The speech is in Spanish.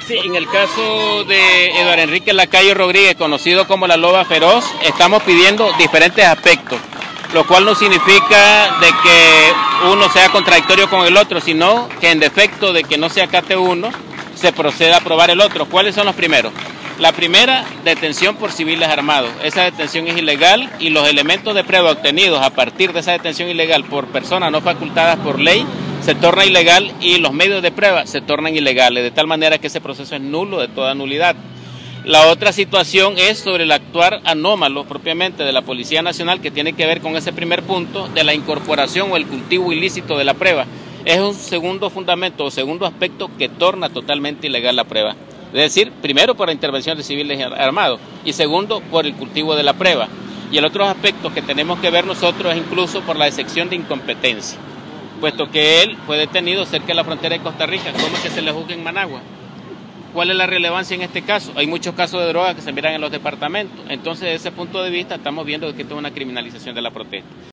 Sí, en el caso de Eduardo Enrique Lacayo Rodríguez, conocido como la Loba Feroz, estamos pidiendo diferentes aspectos, lo cual no significa de que uno sea contradictorio con el otro, sino que en defecto de que no se acate uno, se proceda a aprobar el otro. ¿Cuáles son los primeros? La primera, detención por civiles armados. Esa detención es ilegal y los elementos de prueba obtenidos a partir de esa detención ilegal por personas no facultadas por ley se torna ilegal y los medios de prueba se tornan ilegales, de tal manera que ese proceso es nulo, de toda nulidad. La otra situación es sobre el actuar anómalo propiamente de la Policía Nacional, que tiene que ver con ese primer punto de la incorporación o el cultivo ilícito de la prueba. Es un segundo fundamento o segundo aspecto que torna totalmente ilegal la prueba. Es decir, primero por la intervención de civiles armados y segundo por el cultivo de la prueba. Y el otro aspecto que tenemos que ver nosotros es incluso por la excepción de incompetencia, puesto que él fue detenido cerca de la frontera de Costa Rica. ¿Cómo es que se le juzga en Managua? ¿Cuál es la relevancia en este caso? Hay muchos casos de droga que se miran en los departamentos. Entonces, desde ese punto de vista, estamos viendo que esto es una criminalización de la protesta.